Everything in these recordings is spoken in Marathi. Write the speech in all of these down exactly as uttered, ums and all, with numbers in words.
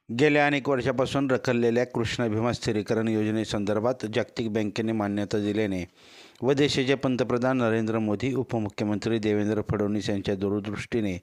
गेल्या अनेक वर्षापासून रखडलेल्या कृष्णा भीमा स्थिरीकरण योजनेसंदर्भात जागतिक बँकेने मान्यता दिल्याने व देशाचे पंतप्रधान नरेंद्र मोदी, उपमुख्यमंत्री देवेंद्र फडणवीस यांच्या दूरदृष्टीने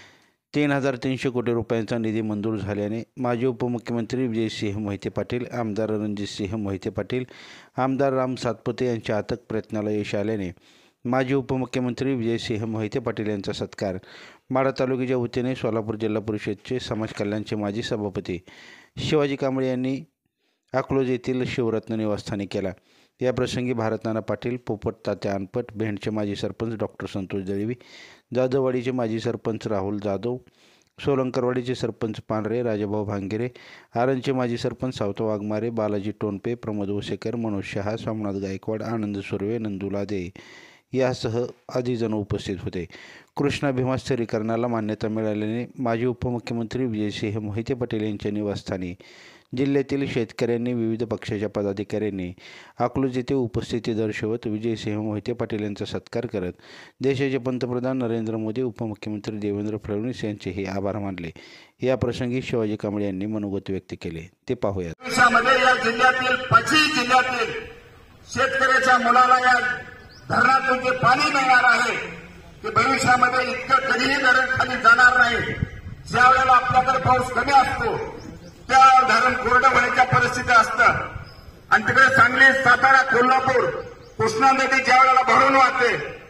तीन हजार तीनशे कोटी रुपयांचा निधी मंजूर झाल्याने माजी उपमुख्यमंत्री विजयसिंह मोहिते पाटील, आमदार रणजितसिंह मोहिते पाटील, आमदार राम सातपुते यांच्या अथक प्रयत्नाला यश आल्याने माजी उपमुख्यमंत्री विजयसिंह मोहिते पाटील यांचा सत्कार माढा तालुक्याच्या वतीने सोलापूर जिल्हा परिषदेचे समाज कल्याणचे माजी सभापती शिवाजी कांबळे यांनी अकलोज येथील शिवरत्न निवासस्थानी केला। या प्रसंगी भारतनाना पाटील, पोपट तात्या अनपट, भेंडचे माजी सरपंच डॉक्टर संतोष दळवी, जाधववाडीचे माजी सरपंच राहुल जाधव, सोलंकरवाडीचे सरपंच पांढरे, राजाभाऊ भांगेरे, आरणचे माजी सरपंच सावतो वाघमारे, बालाजी टोनपे, प्रमोद वसेकर, मनोज शहा, सोमनाथ गायकवाड, आनंद सुर्वे, नंदुला दे यासह आदी जण उपस्थित होते। कृष्णा भीमा स्थिरीकरणाला मान्यता मिळाल्याने माजी उपमुख्यमंत्री विजयसिंह मोहिते पाटील यांच्या निवासस्थानी जिल्ह्यातील शेतकऱ्यांनी, विविध पक्षाच्या पदाधिकाऱ्यांनी अकलूज येथे उपस्थिती दर्शवत विजयसिंह मोहिते पाटील यांचा सत्कार करत देशाचे पंतप्रधान नरेंद्र मोदी, उपमुख्यमंत्री देवेंद्र फडणवीस यांचेही आभार मानले। या प्रसंगी शिवाजी कांबळे यांनी मनोगत व्यक्त केले, ते पाहूयात। या जिल्ह्यातील पाचही जिल्ह्यातील शेतकऱ्याच्या मुलाला या धरणातून जे पाणी मिळणार आहे ते भविष्यामध्ये इतकं कधीही धरण खाली जाणार नाही। ज्या वेळेला आपल्याकडे पाऊस कमी असतो त्या धरण कोरडं होण्याच्या परिस्थिती असतं आणि तिकडे सांगली, सातारा, कोल्हापूर, कृष्णा नदी ज्या वेळेला भरून वाहते,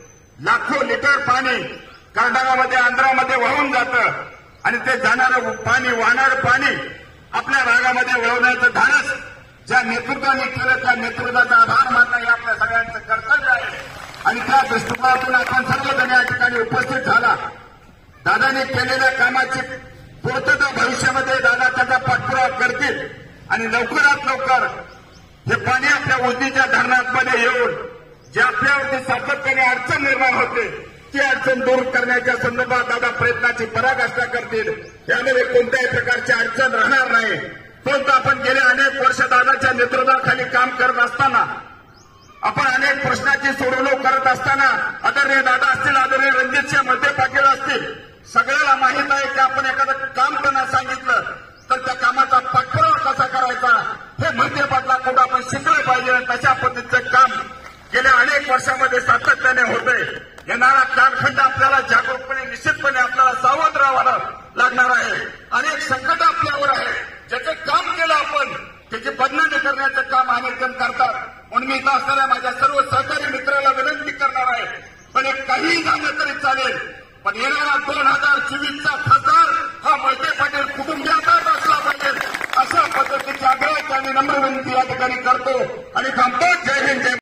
लाखो लिटर पाणी कर्नाटकामध्ये, आंध्रामध्ये वाहून जातं आणि ते जाणारं पाणी, वाहणारं पाणी आपल्या भागामध्ये वळवण्याचं धाडस ज्या नेतृत्वाने केलं त्या नेतृत्वाचा आभार मानणं हे आपल्या सगळ्यांचं कर्तव्य आहे आणि त्या दृष्टिकोनातून आपण सर्वजण या ठिकाणी उपस्थित झाला। दादांनी केलेल्या कामाची पूर्तता भविष्यामध्ये दादा त्याचा पाठपुरावा करतील आणि लवकरात लवकर हे पाणी आपल्या उजनीच्या धरणामध्ये येऊन जे आपल्यावरती सातत्याने अडचण निर्माण होते ती अडचण दूर करण्याच्या संदर्भात दादा प्रयत्नाची पराकाष्ठा करतील। यामध्ये कोणत्याही प्रकारची अडचण राहणार नाही। परंतु आपण गेल्या अनेक वर्ष दादाच्या नेतृत्वाखाली काम करत असताना, आपण अनेक प्रश्नाची सोडवणूक करत असताना आदरणीय दादा असतील, आदरणीय रणजितसिंह मोहिते पाटील असतील, सगळ्याला माहित आहे की आपण एखादं काम त्यांना सांगितलं तर त्या कामाचा पाठपुरावा कसा करायचा हे मोहिते पाटलांकडून आपण शिकलं पाहिजे आणि तशा पद्धतीचं काम गेल्या अनेक वर्षामध्ये सातत्याने होतंय। येणारा कालखंड आपल्याला जागरूकपणे, निश्चितपणे आपल्याला सावध राहावं लागणार आहे। अनेक संकट आपल्यावर आहे, ज्याचं काम केलं आपण त्याची बदनामी करण्याचं काम अनेक जण करतात। म्हणून मी इथं असणाऱ्या माझ्या सर्व सहकारी मित्राला विनंती करणार आहे, पण एक काहीही झालं तरी चालेल, पण येणारा दोन हजार चोवीसचा खासदार हा मोहिते पाटील कुटुंबियाचाच असला पाहिजे अशा पद्धतीची आग्रह आणि नम्र विनंती या ठिकाणी करतो आणि थांबतो। जय हिंद, जय